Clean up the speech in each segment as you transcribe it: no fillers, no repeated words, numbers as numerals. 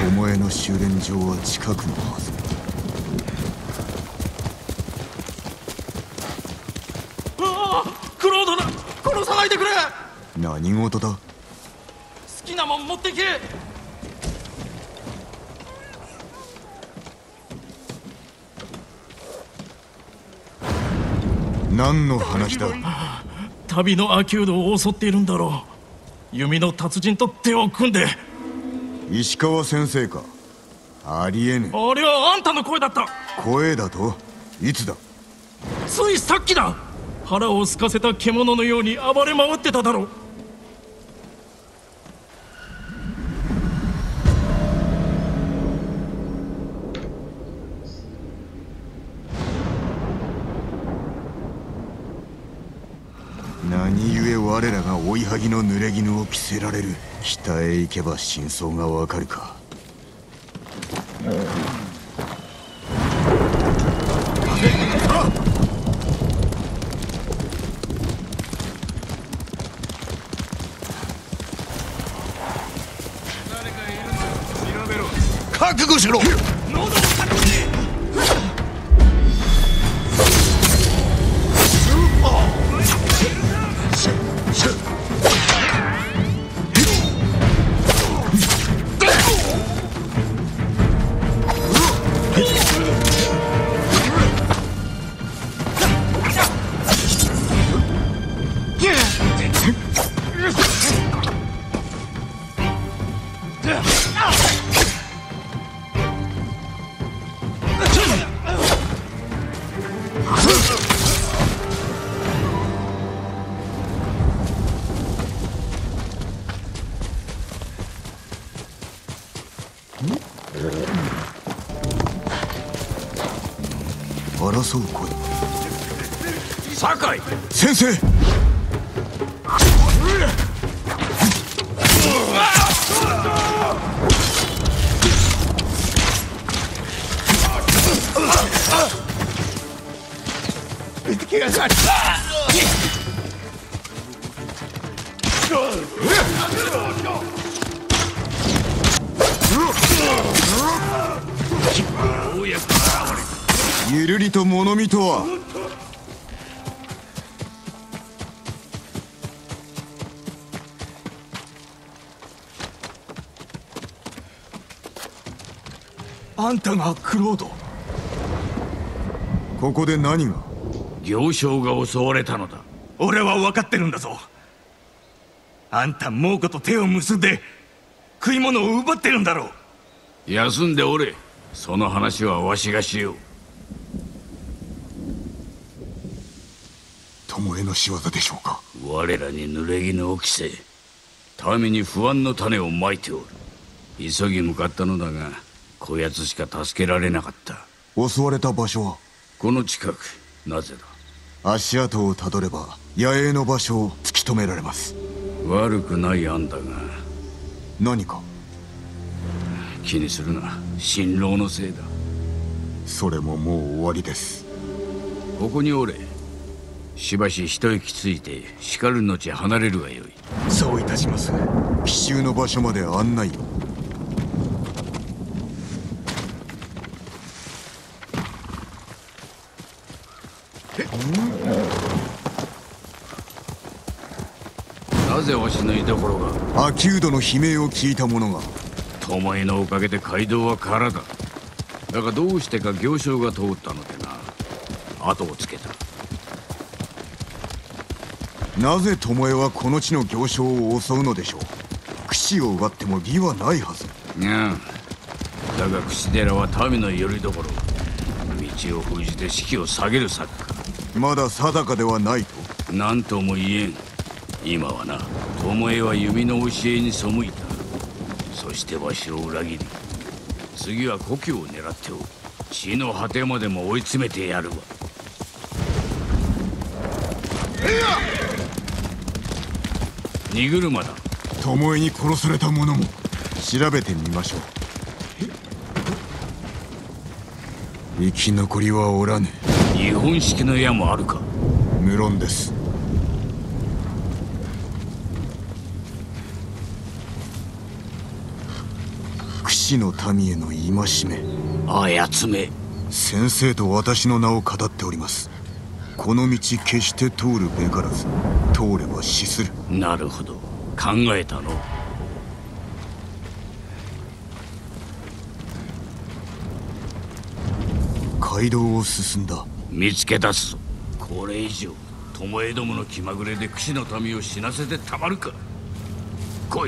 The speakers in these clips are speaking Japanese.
巴の修練場は近くのはず。 ああ、クロードだ。殺さないでくれ。 何事だ。 好きなもん持ってけ。 何の話だ。 旅のアキュードを襲っているんだろう。弓の達人と手を組んで。 石川先生か。ありえぬ。 あれはあんたの声だった。 声だと。いつだ。 ついさっきだ。腹を空かせた獣のように暴れ回ってただろう。 何故我らが追いはぎの濡れ衣を着せられる。北へ行けば真相がわかるか。 覚悟しろ。 争う声。 酒井先生。ゆるりと物見とは。 あんたがクロード。 ここで何が。 行商が襲われたのだ。 俺は分かってるんだぞ。あんた猛虎と手を結んで食い物を奪ってるんだろう。 休んでおれ。その話はわしがしよう。 巴の仕業でしょうか。 我らに濡れ衣を着せ民に不安の種をまいておる。急ぎ向かったのだがこやつしか助けられなかった。 襲われた場所はこの近く。なぜだ。 足跡をたどれば野営の場所を突き止められます。 悪くない案だが。 何か。 気にするな。辛労のせいだ。 それももう終わりです。 ここにおれ。しばし一息ついてしかる後離れるがよい。 そういたします。 奇襲の場所まで案内を。 なぜわしの居所が。 アキュードの悲鳴を聞いた者が。 巴のおかげで街道は空だ。だがどうしてか行商が通ったのでな。後をつけた。 なぜ巴はこの地の行商を襲うのでしょう。櫛を奪っても義はないはず。 いやだが櫛寺は民の拠り所。道を封じて士気を下げる策か。 まだ定かではないと。 何とも言えん。今はな、巴は弓の教えに背いた。そしてわしを裏切り、次は故郷を狙っておる。地の果てまでも追い詰めてやるわ。荷車だ。 巴に殺された者も調べてみましょう。生き残りはおらぬ。 日本式の矢もあるか。 無論です。櫛死の民への戒め。 あやつめ。 先生と私の名を語っております。この道決して通るべからず、通れば死する。 なるほど、考えたの。 街道を進んだ。 見つけ出すぞ。これ以上巴どもの気まぐれで櫛の民を死なせてたまるか。来い。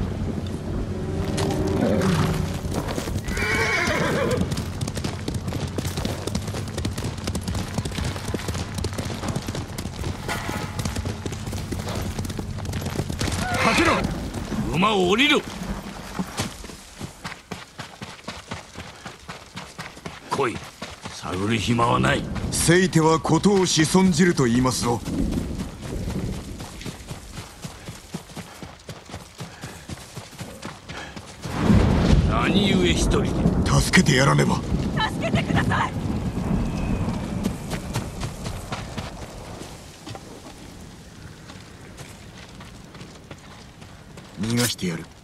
かけろ。馬を降りろ。来い。探る暇はない。 せいては事を仕損じると言いますぞ。 何故一人で。 助けてやらねば。 助けてください。 逃がしてやる。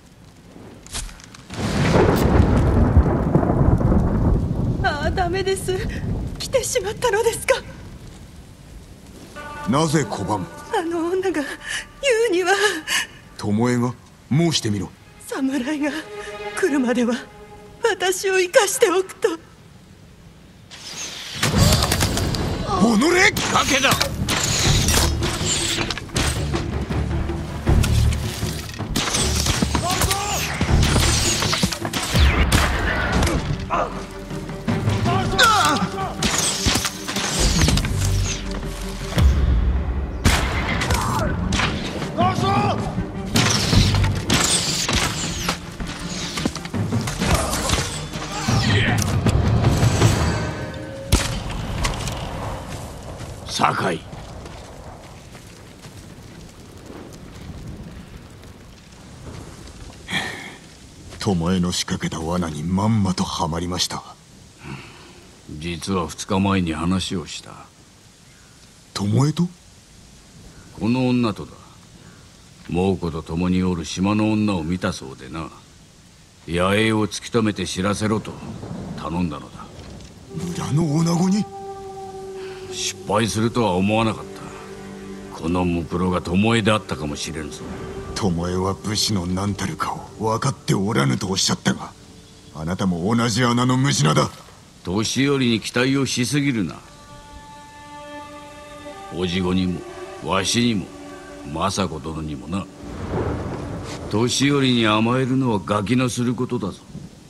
ああ、ダメです。来てしまったのですか。 なぜ拒む。 あの女が言うには。 巴が申してみろ。 侍が来るまでは私を生かしておくと。 おのれ。 賭けだ。酒井。 巴の仕掛けた罠にまんまとはまりました。 実は2日前に話をした。 巴と。 この女とだ。猛虎と共におる島の女を見たそうでな。野営を突き止めて知らせろと頼んだのだ。 村の女子に。 失敗するとは思わなかった。このムクロが巴であったかもしれんぞ。 巴は武士の何たるかを分かっておらぬとおっしゃったが、あなたも同じ穴の無地なだ。 年寄りに期待をしすぎるな。おじごにもわしにも政子殿にもな。年寄りに甘えるのはガキのすることだぞ。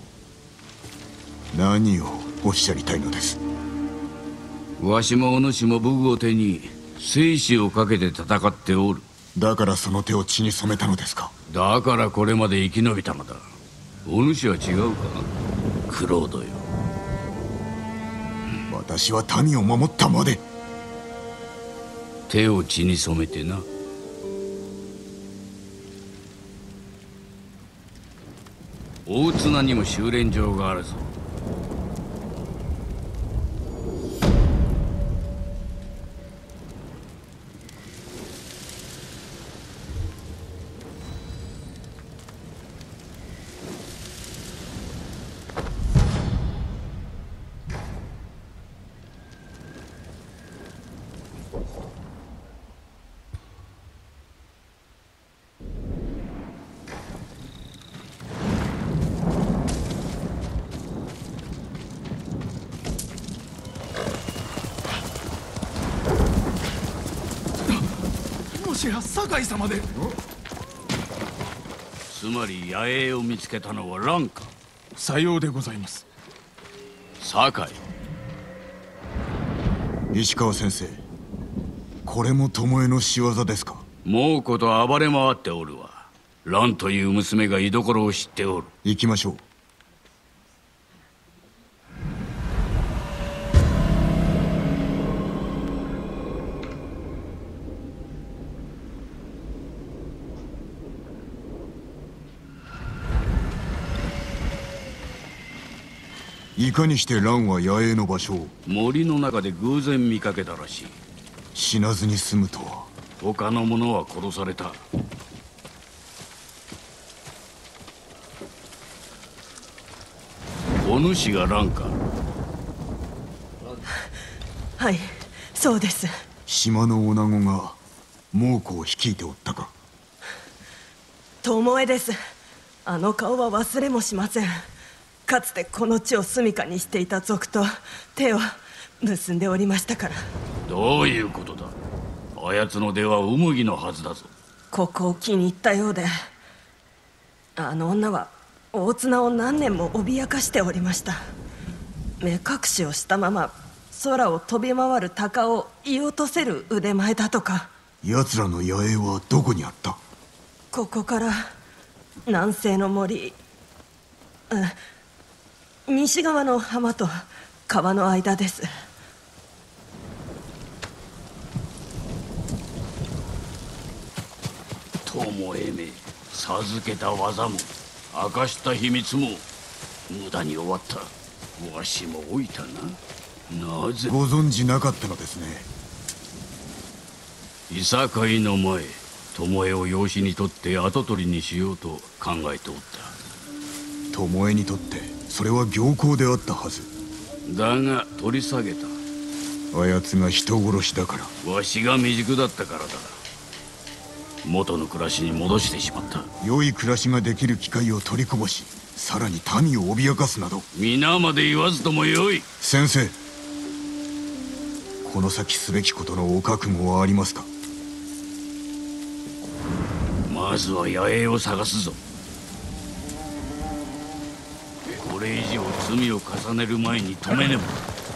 何をおっしゃりたいのです。 わしもお主も武具を手に生死をかけて戦っておる。 だからその手を血に染めたのですか。 だからこれまで生き延びたのだ。お主は違うか、クロードよ。 私は民を守ったまで。 手を血に染めてな。大綱にも修練場があるぞ。 もしや酒井様で。 つまり野営を見つけたのは蘭か。 さようでございます。 酒井。 石川先生、これも巴の仕業ですか。 猛虎と暴れ回っておるわ。蘭という娘が居所を知っておる。 行きましょう。いかにして蘭は野営の場所を。 森の中で偶然見かけたらしい。 死なずに済むとは。 他の者は殺された。 お主が蘭か。 はい、そうです。 島の女子が猛虎を率いておったか。 巴です。あの顔は忘れもしません。かつてこの地を住処にしていた族と手を結んでおりましたから。 どういうことだ。あやつの出はウムギのはずだぞ。 ここを気に入ったようで、あの女は大綱を何年も脅かしておりました。目隠しをしたまま空を飛び回る鷹を射落とせる腕前だとか。 奴らの野営はどこにあった？ ここから南西の森、西側の浜と川の間です。 巴め、授けた技も明かした秘密も無駄に終わった。わしも老いたな。なぜご存知なかったのですね。 いさかいの前、巴を養子にとって跡取りにしようと考えておった。 巴にとってそれは行幸であったはず。 だが取り下げた。 あやつが人殺しだから。わしが未熟だったからだ。元の暮らしに戻してしまった。 良い暮らしができる機会を取りこぼし、さらに民を脅かすなど。 皆まで言わずともよい。 先生、この先すべきことのお覚悟はありますか？ まずは野営を探すぞ。これ以上罪を重ねる前に止めねば。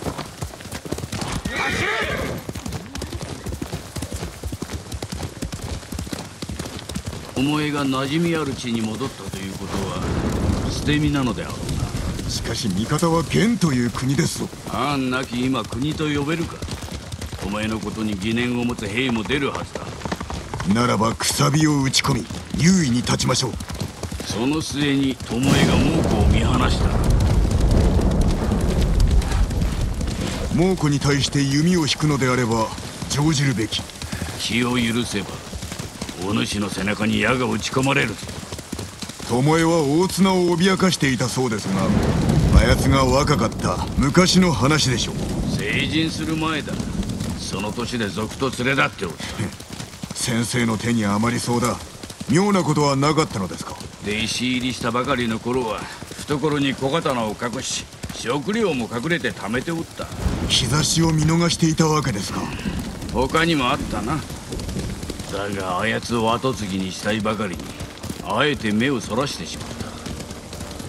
巴が馴染みある地に戻ったということは捨て身なのであろうな。 しかし味方は元という国ですぞ。 あんなき今国と呼べるか。お前のことに疑念を持つ兵も出るはずだ。 ならばくさびを打ち込み優位に立ちましょう。 その末に巴が猛虎を見放した。 猛虎に対して弓を引くのであれば乗じるべき。 気を許せばお主の背中に矢が撃ち込まれるぞ。 巴は大綱を脅かしていたそうですが、あやつが若かった昔の話でしょう。 成人する前だ。その年で賊と連れ立っておる。 先生の手に余りそうだ。妙なことはなかったのですか？ 弟子入りしたばかりの頃は懐に小刀を隠し、食料も隠れて貯めておった。 兆しを見逃していたわけですか？ 他にもあったな。だがあやつを跡継ぎにしたいばかりにあえて目をそらしてしまった。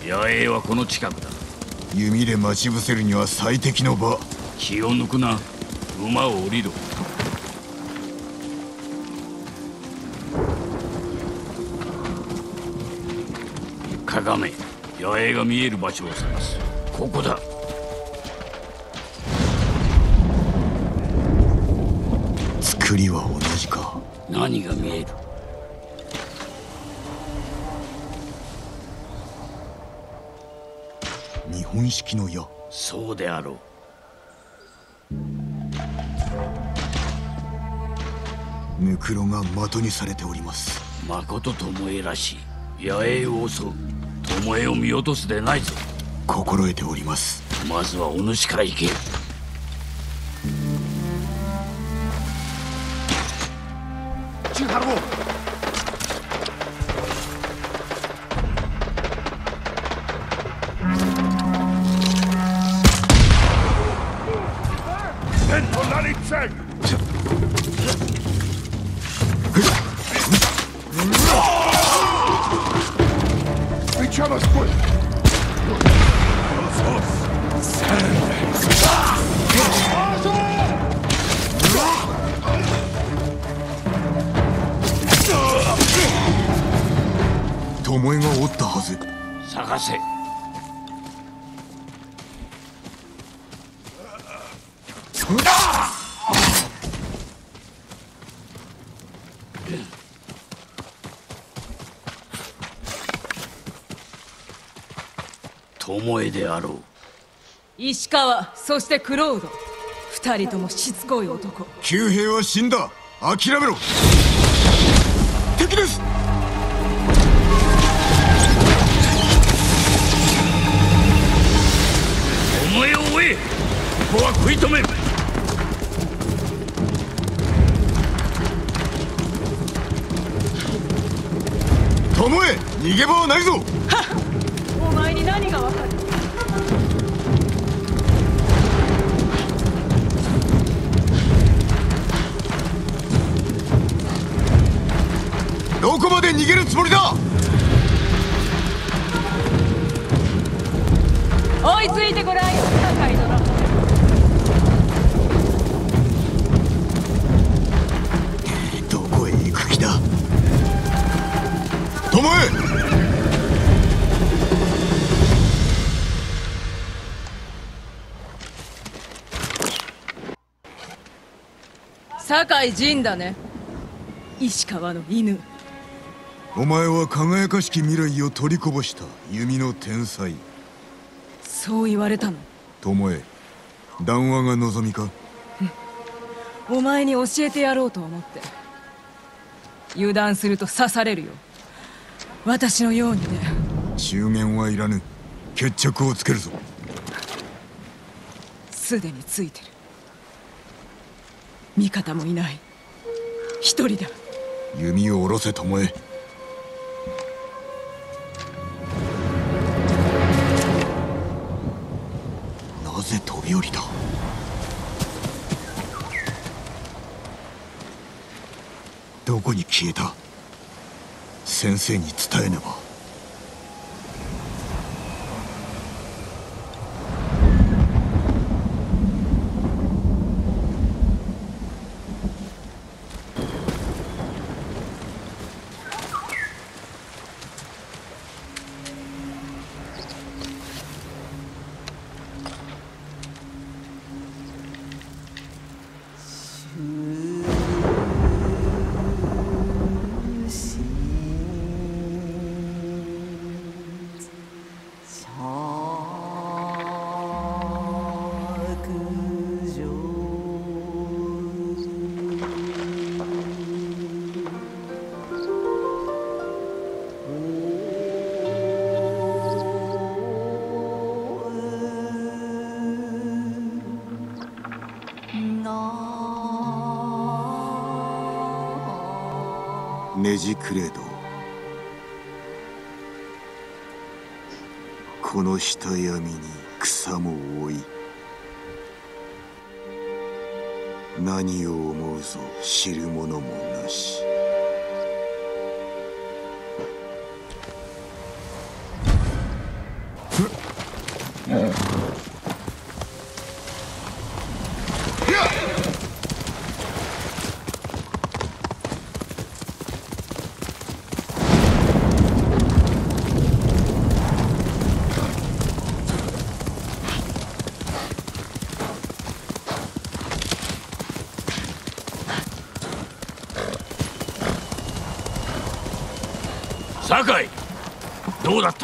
野営はこの近くだ。 弓で待ち伏せるには最適の場。 気を抜くな。馬を降りろ。かがめ、野営が見える場所を探す。ここだ。 作りは同じか。 何が見える？ 日本式の矢。 そうであろう。 ムクロが的にされております。 まこと巴らしい。野営を襲う。巴を見落とすでないぞ。 心得ております。 まずはお主から行け。 巴がおったはず。 探せ。巴であろう。 石川、そしてクロード、二人ともしつこい男。 旧兵は死んだ。諦めろ。敵です。 こは食い止める。 巴、逃げ場はないぞ。 お前に何がわかる。 どこまで逃げるつもりだ。 追いついてごらんよ、酒井殿。 どこへ行く気だ。巴、 酒井仁だね。石川の犬。 お前は輝かしき未来を取りこぼした弓の天才。 そう言われたの。 巴、談話が望みか。 お前に教えてやろうと思って。油断すると刺されるよ。私のようにね。 中言はいらぬ。決着をつけるぞ。 すでについてる。味方もいない。一人だ。 弓を下ろせ、巴。なぜ飛び降りた。どこに消えた。先生に伝えねば。ネジクレード、この下闇に草も多い。何を思うぞ知る者もなし。 酒井、どうだった。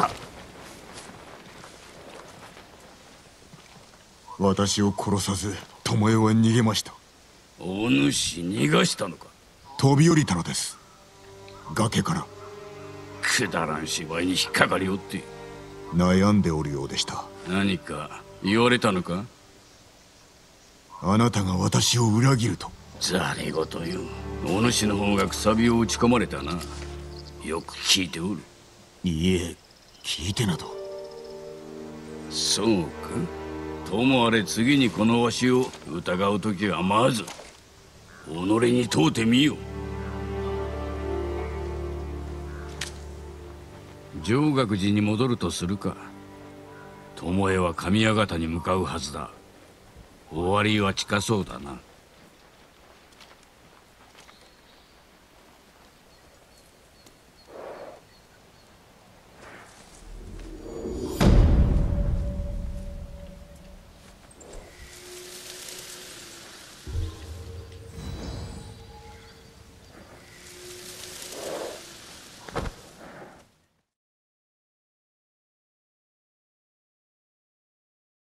私を殺さず巴は逃げました。 お主逃がしたのか。 飛び降りたのです、崖から。 くだらん芝居に引っかかりおって。 悩んでおるようでした。 何か言われたのか。 あなたが私を裏切ると。 ざれ言よ。お主の方がくさびを打ち込まれたな。よく聞いておる。 いいえ、聞いてなど。 そうか。ともあれ次にこのわしを疑う時はまず己に問うてみよ。上岳寺に戻るとするか。巴は神谷方に向かうはずだ。終わりは近そうだな。